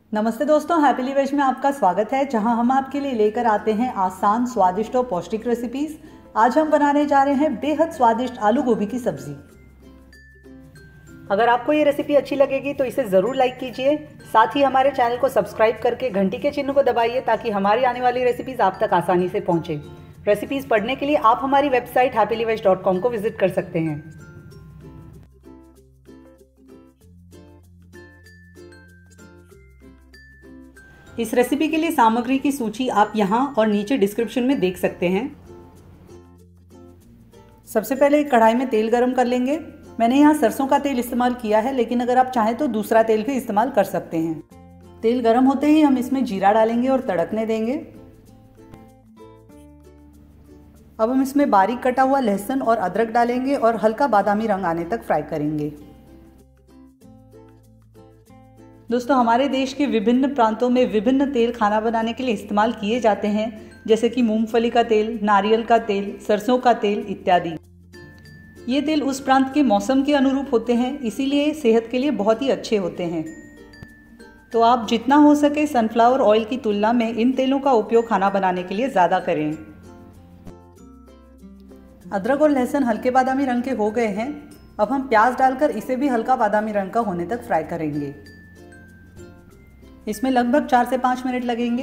नमस्ते दोस्तों, happily veg में आपका स्वागत है, जहां हम आपके लिए लेकर आते हैं आसान, स्वादिष्ट और पौष्टिक रेसिपीज। आज हम बनाने जा रहे हैं बेहद स्वादिष्ट आलू गोभी की सब्जी। अगर आपको ये रेसिपी अच्छी लगेगी तो इसे ज़रूर लाइक कीजिए। साथ ही हमारे चैनल को सब्सक्राइब करके घंटी के चिन्ह को दबाइए ताकि हमारी आने वाली रेसिपीज़ आप तक आसानी से पहुँचे। रेसिपीज़ पढ़ने के लिए आप हमारी वेबसाइट happylywedge.com को विजिट कर सकते हैं। इस रेसिपी के लिए सामग्री की सूची आप यहाँ और नीचे डिस्क्रिप्शन में देख सकते हैं। सबसे पहले एक कढ़ाई में तेल गरम कर लेंगे। मैंने यहाँ सरसों का तेल इस्तेमाल किया है, लेकिन अगर आप चाहें तो दूसरा तेल भी इस्तेमाल कर सकते हैं। तेल गरम होते ही हम इसमें जीरा डालेंगे और तड़कने देंगे। अब हम इसमें बारीक कटा हुआ लहसुन और अदरक डालेंगे और हल्का बादामी रंग आने तक फ्राई करेंगे। दोस्तों, हमारे देश के विभिन्न प्रांतों में विभिन्न तेल खाना बनाने के लिए इस्तेमाल किए जाते हैं, जैसे कि मूंगफली का तेल, नारियल का तेल, सरसों का तेल इत्यादि। ये तेल उस प्रांत के मौसम के अनुरूप होते हैं, इसीलिए सेहत के लिए बहुत ही अच्छे होते हैं। तो आप जितना हो सके सनफ्लावर ऑयल की तुलना में इन तेलों का उपयोग खाना बनाने के लिए ज़्यादा करें। अदरक और लहसुन हल्के बादामी रंग के हो गए हैं। अब हम प्याज डालकर इसे भी हल्का बादामी रंग का होने तक फ्राई करेंगे। इसमें लगभग 4 से 5 मिनट लगेंगे।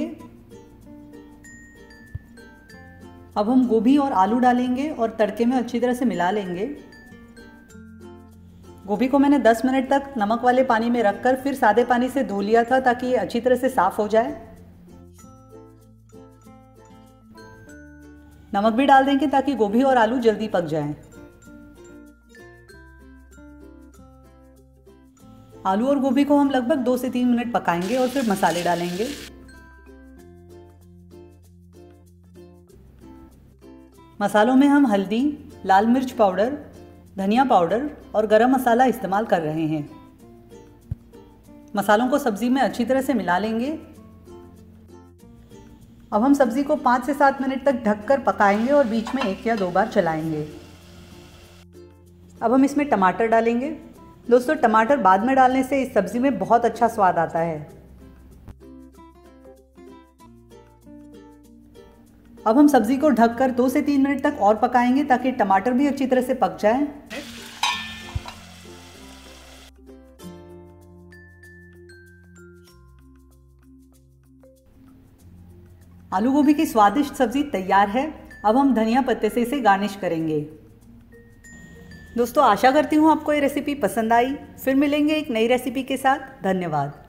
अब हम गोभी और आलू डालेंगे और तड़के में अच्छी तरह से मिला लेंगे। गोभी को मैंने 10 मिनट तक नमक वाले पानी में रखकर फिर सादे पानी से धो लिया था, ताकि ये अच्छी तरह से साफ हो जाए। नमक भी डाल देंगे ताकि गोभी और आलू जल्दी पक जाएं। आलू और गोभी को हम लगभग 2 से 3 मिनट पकाएंगे और फिर मसाले डालेंगे। मसालों में हम हल्दी, लाल मिर्च पाउडर, धनिया पाउडर और गरम मसाला इस्तेमाल कर रहे हैं। मसालों को सब्जी में अच्छी तरह से मिला लेंगे। अब हम सब्जी को 5 से 7 मिनट तक ढककर पकाएंगे और बीच में 1 या 2 बार चलाएंगे। अब हम इसमें टमाटर डालेंगे। दोस्तों, टमाटर बाद में डालने से इस सब्जी में बहुत अच्छा स्वाद आता है। अब हम सब्जी को ढककर 2 से 3 मिनट तक और पकाएंगे ताकि टमाटर भी अच्छी तरह से पक जाए। आलू गोभी की स्वादिष्ट सब्जी तैयार है। अब हम धनिया पत्ते से इसे गार्निश करेंगे। दोस्तों, आशा करती हूँ आपको ये रेसिपी पसंद आई। फिर मिलेंगे एक नई रेसिपी के साथ। धन्यवाद।